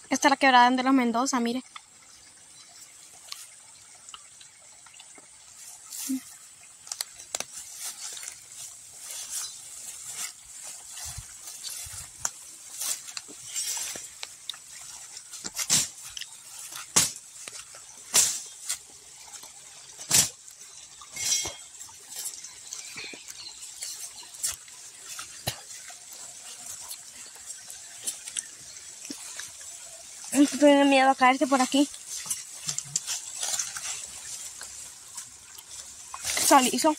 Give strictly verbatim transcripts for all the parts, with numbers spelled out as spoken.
Esta es la quebrada de los Mendoza, mire. Tiene miedo a caerse por aquí. Está liso.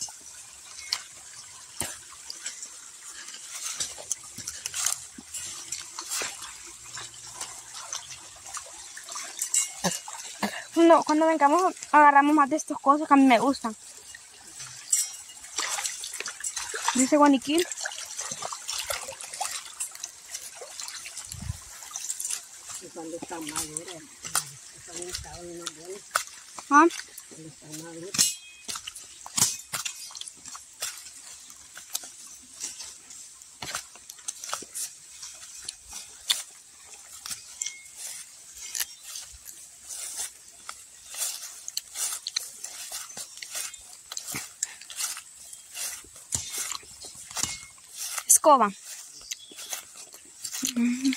No, cuando vengamos agarramos más de estas cosas que a mí me gustan. Dice guaniquil. Y cuando están maduras, están estados unos buenos. ¿Ah? Cuando están maduras. Escoba. Mm.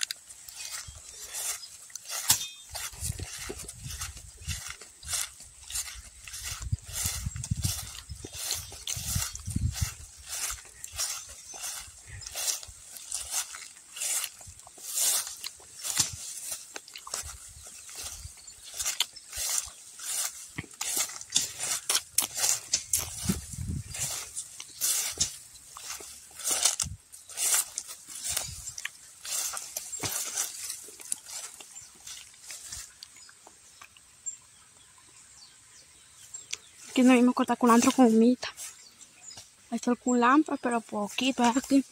Aquí no mismo cortar culantro con humita. Ahí está el culantro, pero poquito es aquí.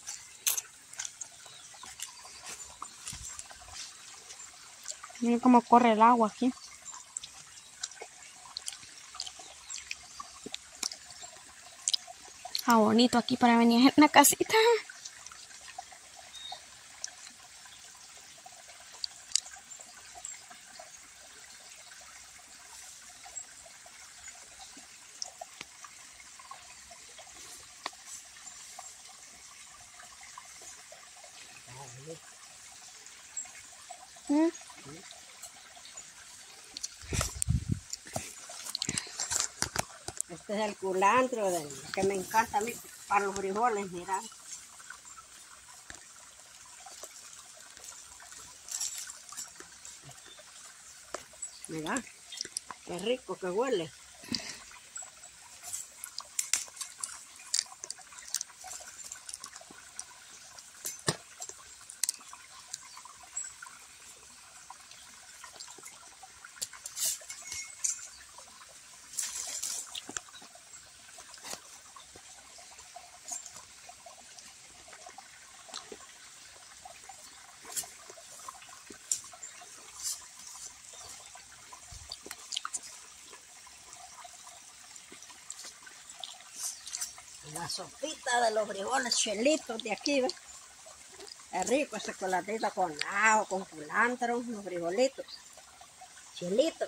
Miren cómo corre el agua aquí. Está bonito aquí para venir en una casita. ¿Mm? Este es el culantro del, que me encanta a mí para los frijoles, mira. Mira, qué rico que huele. La sopita de los frijoles chelitos de aquí, ¿ves? Es rico ese chocolatito con ajo, con culantro, los frijolitos chelitos.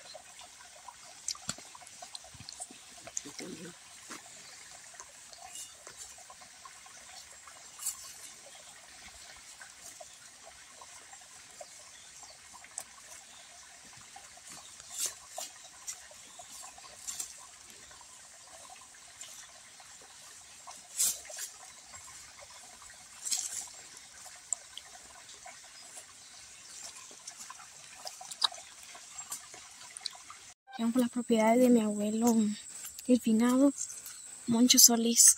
Vamos por las propiedades de mi abuelo, el finado Moncho Solís.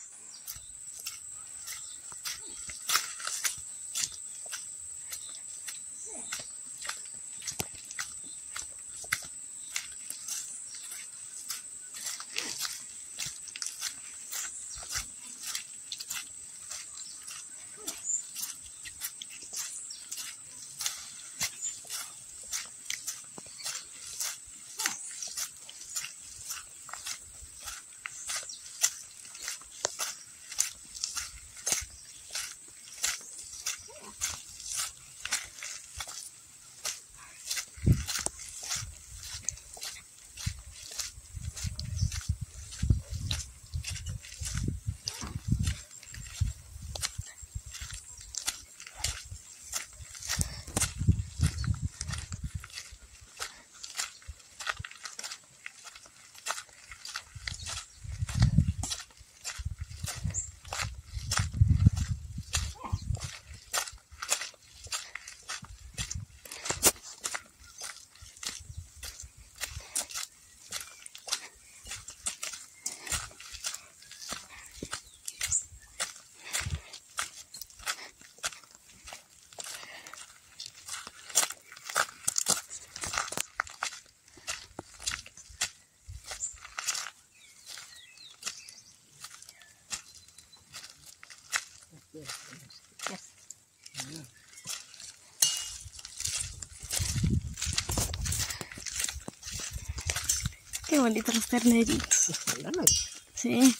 Qué bonitos los terneritos. Sí.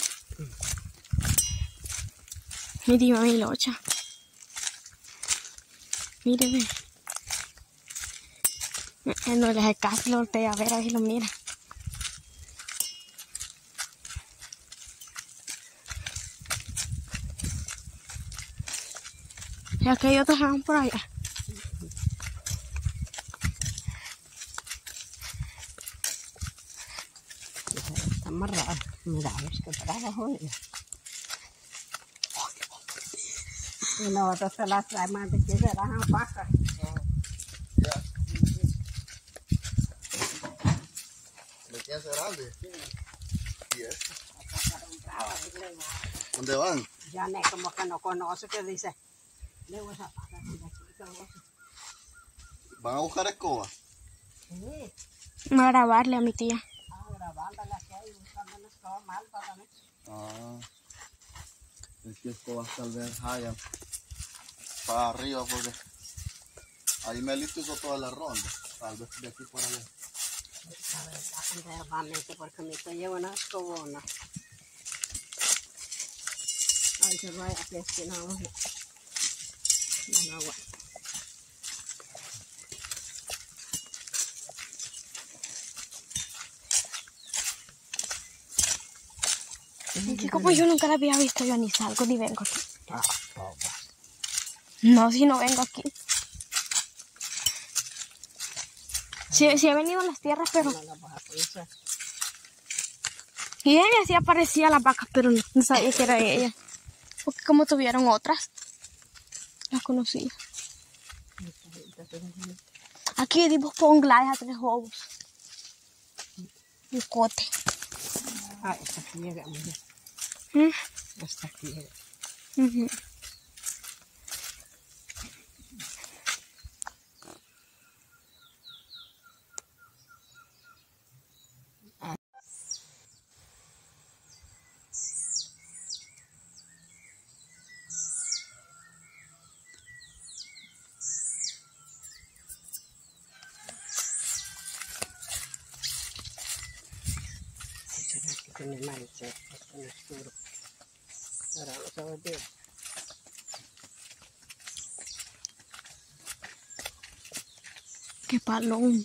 Mire, mami locha. Mire, ve. Él no le hace caso, lo voltea a ver, a ver si lo mira. Y aquí hay otros que van por allá. Está más raro. Mira, es que para abajo. Y nosotros se las traemos de que se las vacas. ¿Me quieres grande? ¿Y esto? ¿Dónde van? Ya no como que no conoce, que dice, le voy a pagar de aquí. ¿Van a buscar escoba? Sí, Voy a grabarle a mi tía. ah, grabándole aquí y buscándonos todo mal para mí. Ah, es que escobas tal vez hayan para arriba porque ahí Melito hizo toda la ronda, tal vez de aquí por allá. A ver, realmente, porque me estoy llevando una escobona. Ay, se vaya, que es que no, no, no aguanta. Chico, pues yo nunca la había visto, yo ni salgo ni vengo aquí. No, si no vengo aquí. Sí, sí he venido a las tierras, pero... No la vas a poder. Y ella sí aparecía las vacas, pero no, no sabía que era ella. Porque como tuvieron otras, las conocía. Aquí dimos pongladas a tres ovos. Un cote. Ah, esta aquí llega, mira. ¿Mm? Esta aquí llega. Uh-huh. Tiene mancha, esto no es duro. Ahora vamos a volver. Qué palón.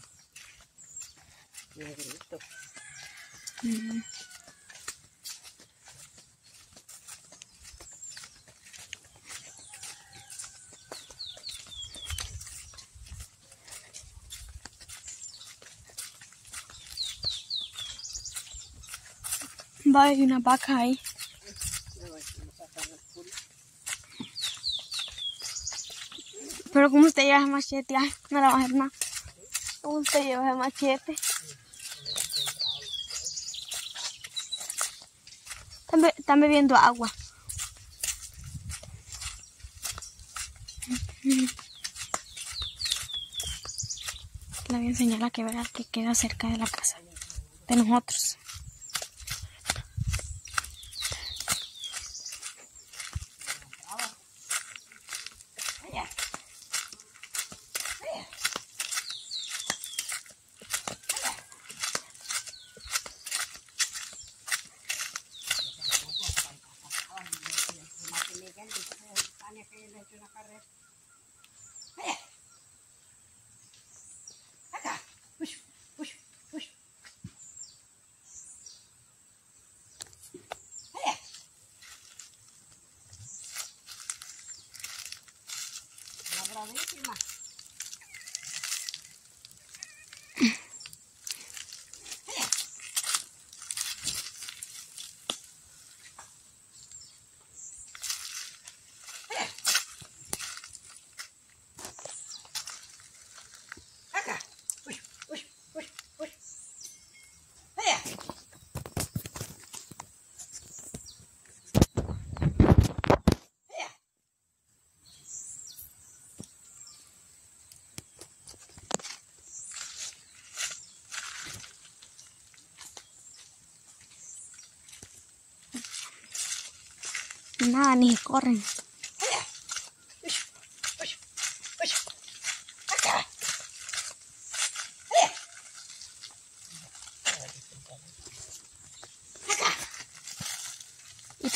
Negrito. Uh-huh. Va, hay una vaca ahí. Pero como usted lleva el machete, ay, no la va a hacer más. Como usted lleva el machete. Están, be están bebiendo agua. Le voy a enseñar la quebrada que queda cerca de la casa de nosotros. Bravísima. Acá. Uy, uy, uy, uy. Allá. Nada, ni corren.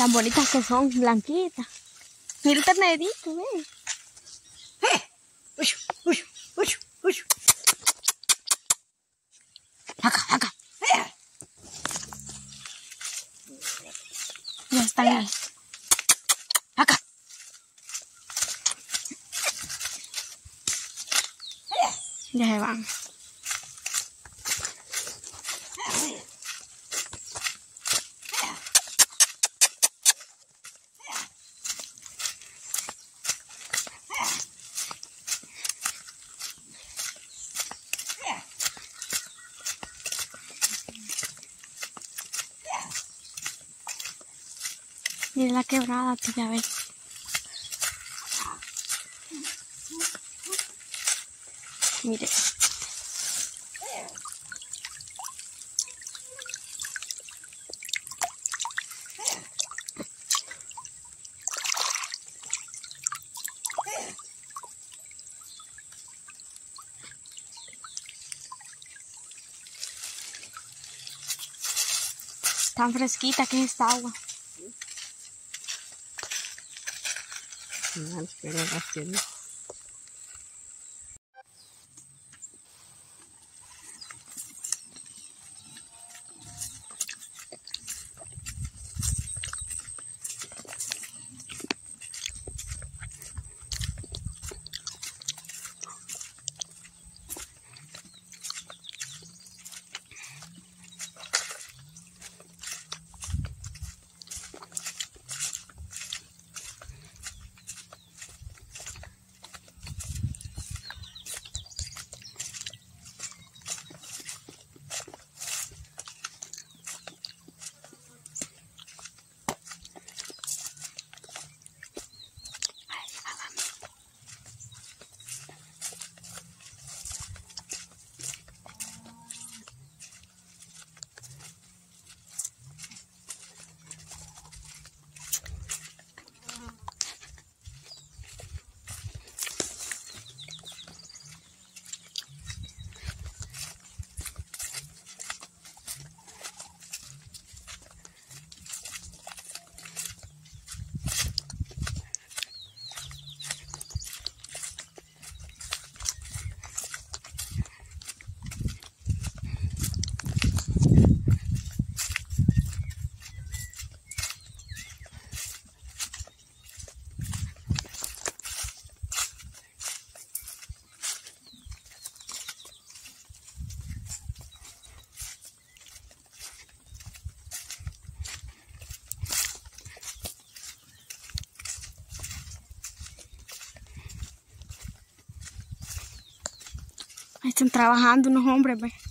Tan bonitas que son, blanquitas. Mira el ternerito, ve. ¡Eh! ¡Uy! ¡Uy! ¡Uy! ¡Uy! Acá, acá. ¡Eh! Ya están ahí. Acá. Ya se van. Mira la quebrada, tía, ve. Mire. Tan fresquita que es esta agua. No, pero así no. Ahí están trabajando unos hombres, ve.